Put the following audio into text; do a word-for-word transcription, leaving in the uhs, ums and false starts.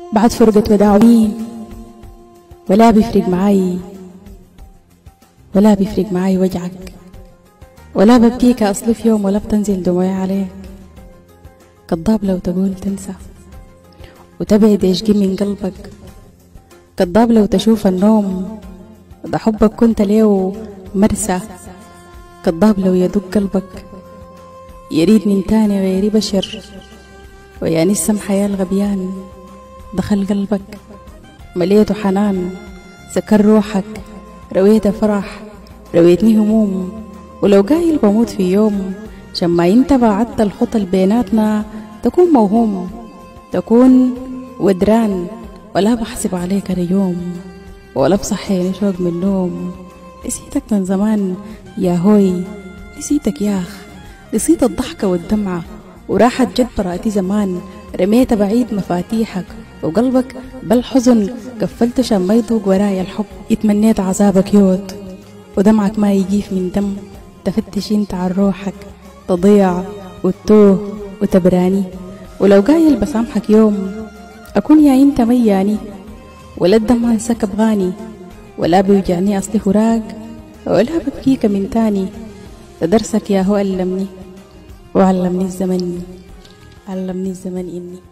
بعد فرقة وداع مين، ولا بيفرق معاي ولا بيفرق معاي وجعك، ولا ببكيك أصلي في يوم، ولا بتنزل دموعي عليك. كذاب لو تقول تنسى وتبعد يشقي من قلبك، كذاب لو تشوف النوم ده حبك كنت ليه مرسى، كذاب لو يدق قلبك يريد من تاني غيري بشر، ويا نسم حياة الغبيان دخل قلبك مليته حنان، سكر روحك رويت فرح رويتني هموم. ولو قايل بموت في يوم عشان ما انت بعدت الخطى بيناتنا، تكون موهوم تكون ودران، ولا بحسب عليك اليوم، ولا بصحيني شوق من النوم. نسيتك من زمان يا هوي، نسيتك ياخ، نسيت الضحكة والدمعة وراحت جد براتي زمان، رميت بعيد مفاتيحك وقلبك بالحزن قفلت عشان ما يذوق ورايا الحب. اتمنيت عذابك يوت ودمعك ما يجيف من دم، تفتش انت عن روحك تضيع وتوه وتبراني. ولو قايل بسامحك يوم أكون يا انت مياني، ولا الدمع انسكب غاني، ولا بيوجعني أصلي فراق، ولا ببكيك من تاني. درسك يا هو علمني وعلمني الزمن، علمني الزمن إني